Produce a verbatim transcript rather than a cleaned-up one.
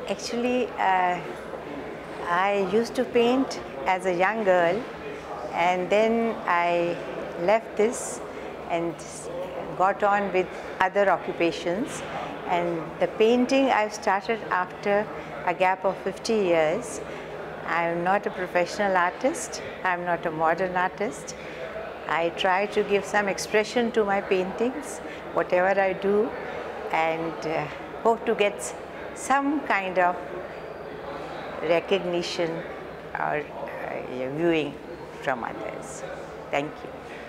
Actually, uh, I used to paint as a young girl, and then I left this and got on with other occupations. And the painting I've started after a gap of fifty years. I'm not a professional artist. I'm not a modern artist. I try to give some expression to my paintings, whatever I do, and uh, hope to get some kind of recognition or uh, viewing from others. Thank you.